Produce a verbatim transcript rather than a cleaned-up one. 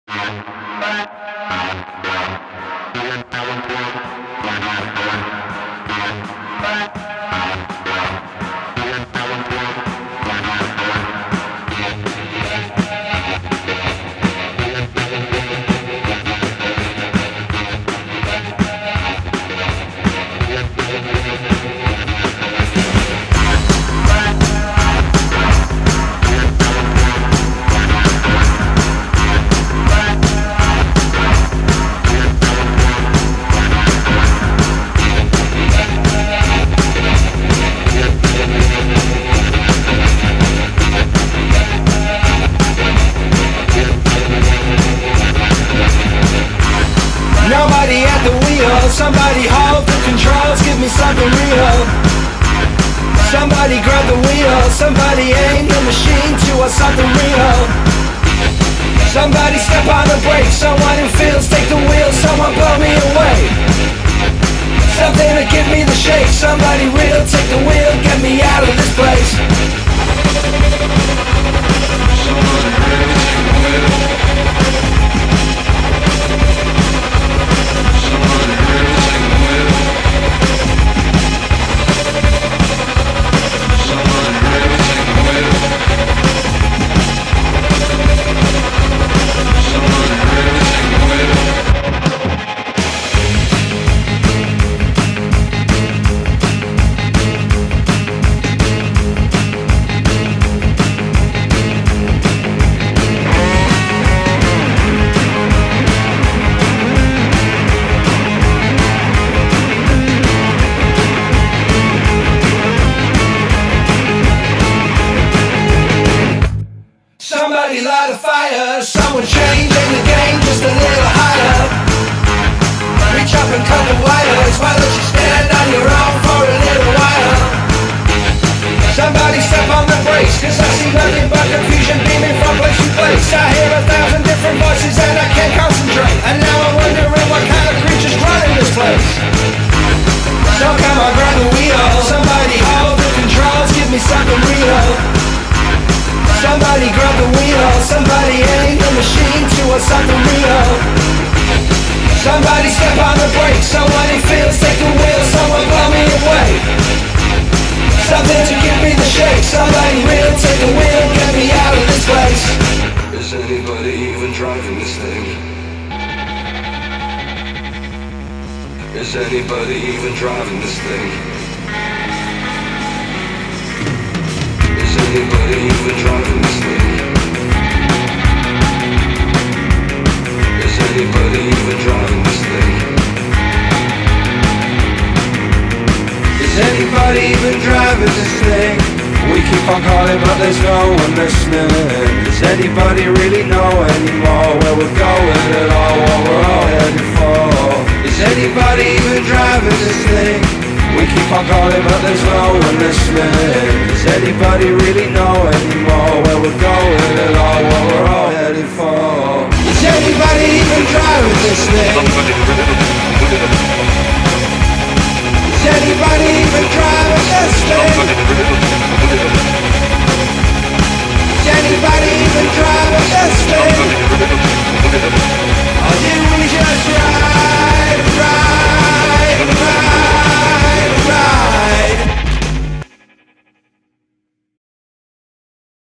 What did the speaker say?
Nobody at the wheel, somebody hold the controls, give me something real. Somebody grab the wheel, somebody aim the machine towards something real. Somebody step on the brakes, someone who feels take the wheel, someone blow me away. Something to give me the shake, somebody real take the wheel, get me out of this place. Somebody real take the wheel. Somebody light a fire, someone changing the game just a little higher. Reach up and cut the wires, why don't you stand on your own for a little while? Somebody step on the brakes, cause I see nothing but confusion beaming from place to place. I hear a thousand different voices and I can't concentrate, and now I'm wondering what kind of creatures running this place. So come on, grab the wheel, somebody hold the controls, give me something real. Somebody grab the wheel, somebody aim the machine towards something real. Somebody step on the brakes, someone who feels take the wheel, someone blow me away. Something to give me the shake, somebody real take the wheel, get me out of this place. Is anybody even driving this thing? Is anybody even driving this thing? Is anybody even driving this thing? Is anybody even driving this thing? Is anybody even driving this thing? We keep on calling but there's no one listening. Does anybody really know anymore where we're going at all, what we're all headed for? Is anybody even driving this thing? We keep on calling but there's no one listening. Does anybody really know anymore where we're going?